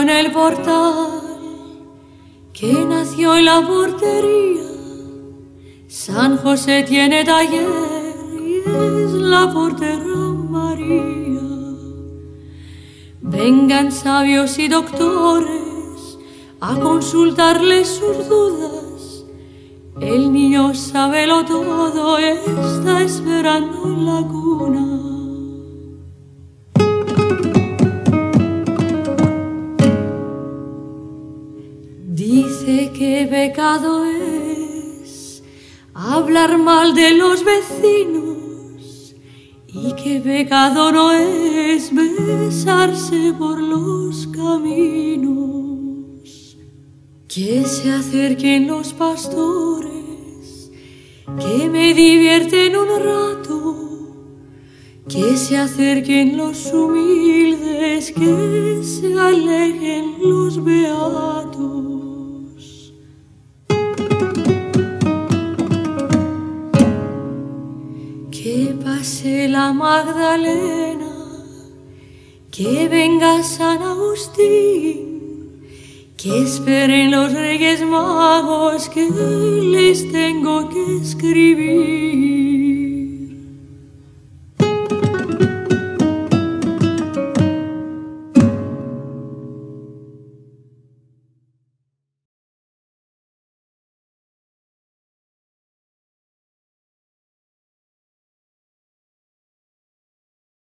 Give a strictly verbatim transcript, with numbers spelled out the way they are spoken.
en el portal, que nació en la portería. San José tiene taller y es la portera María. Vengan sabios y doctores a consultarles sus dudas. El niño sábelo todo, está esperando en la cuna. Dice que pecado es hablar mal de los vecinos y que pecado no es besarse por los caminos. Que se acerquen los pastores, que me divierten un rato. Que se acerquen los humildes, que se alejen los beatos. Que pase la Magdalena, que venga San Agustín, que esperen los Reyes Magos, que les tengo que escribir.